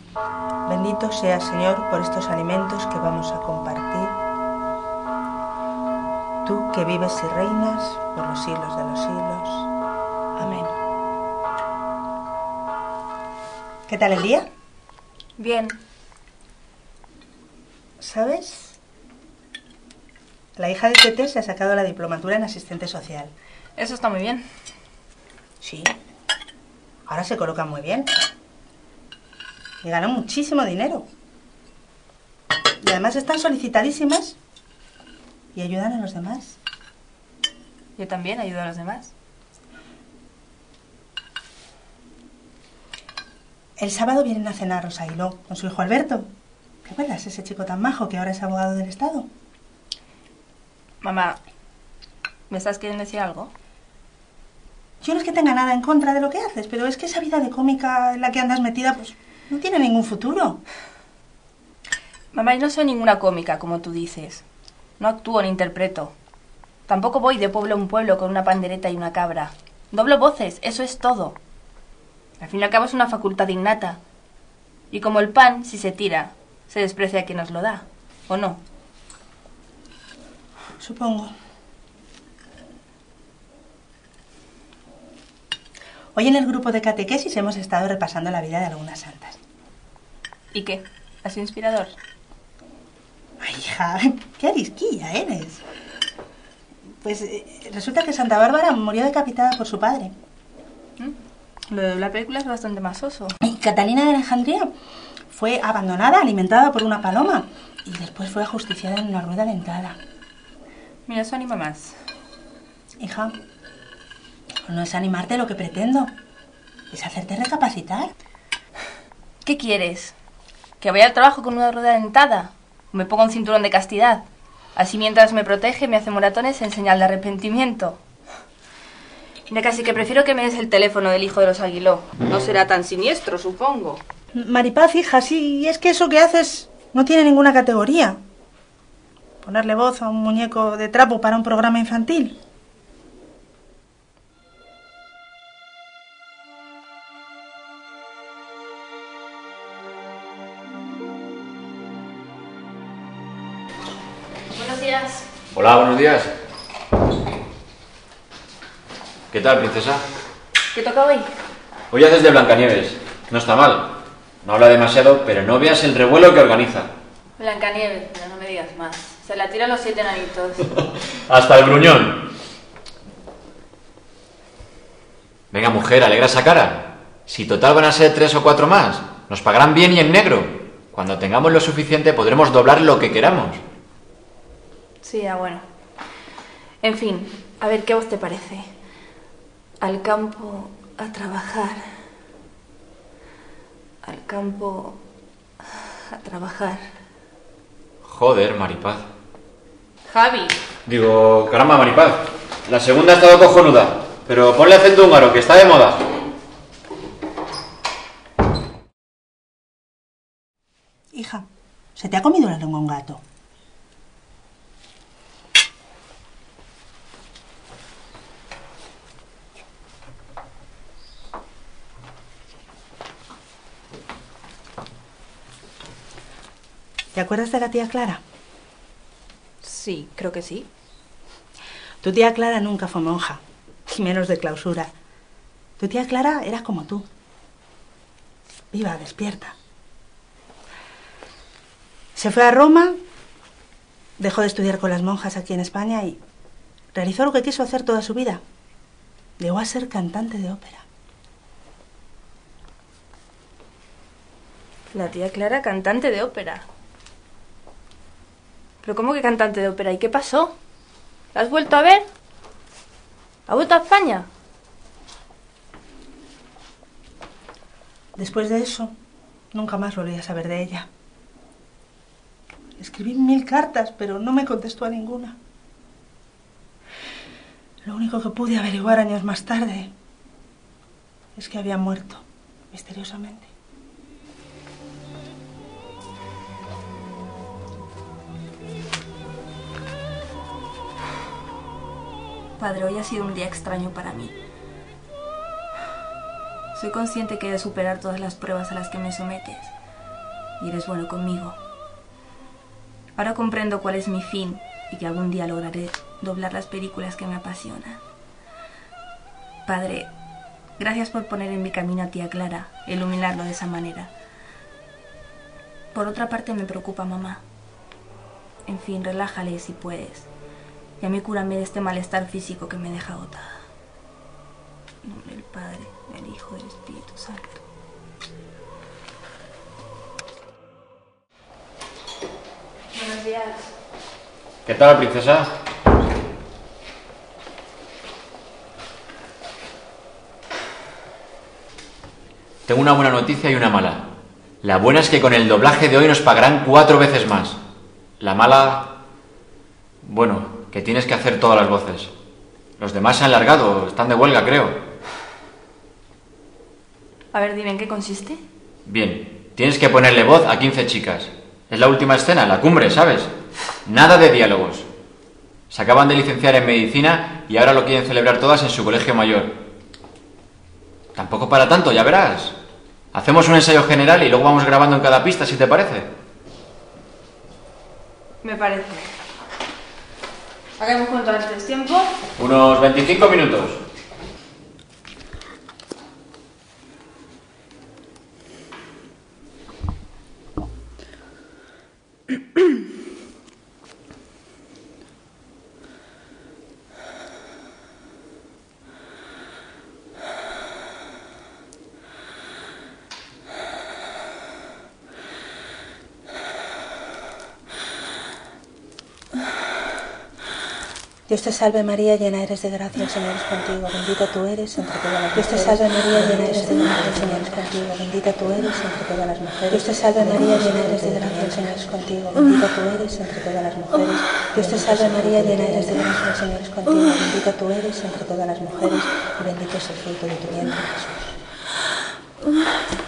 Bendito sea, Señor, por estos alimentos que vamos a compartir. Tú que vives y reinas por los siglos de los siglos. Amén. ¿Qué tal el día? Bien. ¿Sabes? La hija de Tete se ha sacado la diplomatura en asistente social. Eso está muy bien. Sí. Ahora se colocan muy bien. Y ganan muchísimo dinero. Y además están solicitadísimas y ayudan a los demás. Yo también ayudo a los demás. El sábado vienen a cenar Rosa Aguiló con su hijo Alberto. ¿Te acuerdas? Ese chico tan majo que ahora es abogado del Estado. Mamá, ¿me estás queriendo decir algo? Yo no es que tenga nada en contra de lo que haces, pero es que esa vida de cómica en la que andas metida, pues no tiene ningún futuro. Mamá, yo no soy ninguna cómica, como tú dices. No actúo ni interpreto. Tampoco voy de pueblo en pueblo con una pandereta y una cabra. Doblo voces, eso es todo. Al fin y al cabo es una facultad innata. Y como el pan, si se tira, se desprecia a quien nos lo da. ¿O no? Supongo. Hoy en el grupo de catequesis hemos estado repasando la vida de algunas santas. ¿Y qué? ¿Ha sido inspirador? Ay, hija, qué arisquilla eres. Pues resulta que Santa Bárbara murió decapitada por su padre. Lo de la película es bastante más oso. Y Catalina de Alejandría fue abandonada, alimentada por una paloma. Y después fue ajusticiada en una rueda dentada. Mira, eso anima más. Hija, no es animarte lo que pretendo. Es hacerte recapacitar. ¿Qué quieres? ¿Que vaya al trabajo con una rueda dentada? ¿O me pongo un cinturón de castidad? Así mientras me protege me hace moratones en señal de arrepentimiento. Mira, casi que prefiero que me des el teléfono del hijo de los Aguiló. No será tan siniestro, supongo. Maripaz, hija, sí, es que eso que haces no tiene ninguna categoría. Ponerle voz a un muñeco de trapo para un programa infantil. Buenos días. Hola, buenos días. ¿Qué tal, princesa? ¿Qué toca hoy? Hoy haces de Blancanieves. No está mal. No habla demasiado, pero no veas el revuelo que organiza. Blancanieves, pero no me digas más. Se la tiran los 7 enanitos. Hasta el gruñón. Venga, mujer, alegra esa cara. Si total van a ser 3 o 4 más, nos pagarán bien y en negro. Cuando tengamos lo suficiente podremos doblar lo que queramos. Sí, ya bueno. En fin, a ver, ¿qué voz te parece? Al campo a trabajar. Al campo a trabajar. Joder, Maripaz. Javi. Digo, caramba, Maripaz. La segunda ha estado cojonuda. Pero ponle acento húngaro, que está de moda. Hija, ¿se te ha comido la lengua un gato? ¿Te acuerdas de la tía Clara? Sí, creo que sí. Tu tía Clara nunca fue monja, y menos de clausura. Tu tía Clara era como tú. Viva, despierta. Se fue a Roma, dejó de estudiar con las monjas aquí en España y realizó lo que quiso hacer toda su vida. Llegó a ser cantante de ópera. La tía Clara, cantante de ópera. ¿Pero cómo que cantante de ópera? ¿Y qué pasó? ¿La has vuelto a ver? ¿Ha vuelto a España? Después de eso, nunca más volví a saber de ella. Escribí 1000 cartas, pero no me contestó a ninguna. Lo único que pude averiguar años más tarde es que había muerto, misteriosamente. Padre, hoy ha sido un día extraño para mí. Soy consciente que he de superar todas las pruebas a las que me sometes. y eres bueno conmigo. Ahora comprendo cuál es mi fin y que algún día lograré doblar las películas que me apasionan. Padre, gracias por poner en mi camino a tía Clara e iluminarlo de esa manera. Por otra parte me preocupa mamá. En fin, relájale si puedes. Y a mí cúrame de este malestar físico que me deja agotada. En nombre del Padre, del Hijo y del Espíritu Santo. Buenos días. ¿Qué tal, princesa? Tengo una buena noticia y una mala. La buena es que con el doblaje de hoy nos pagarán 4 veces más. La mala... bueno, que tienes que hacer todas las voces. Los demás se han largado, están de huelga, creo. A ver, dime, ¿en qué consiste? Bien, tienes que ponerle voz a 15 chicas. Es la última escena, la cumbre, ¿sabes? Nada de diálogos. Se acaban de licenciar en medicina y ahora lo quieren celebrar todas en su colegio mayor. Tampoco para tanto, ya verás. Hacemos un ensayo general y luego vamos grabando en cada pista, si te parece. Me parece. Hagamos cuanto antes tiempo. Unos 25 minutos. Dios te salve María, llena eres de gracia, el Señor es contigo, bendita tú eres entre todas las mujeres. Dios te salve María, llena eres de gracia, el Señor es contigo, bendita tú eres entre todas las mujeres. Dios te salve María, llena eres de gracia, el Señor es contigo, bendita tú eres entre todas las mujeres. Dios te salve María, llena eres de gracia, el Señor es contigo, bendita tú eres entre todas las mujeres y bendito es el fruto de tu vientre, Jesús.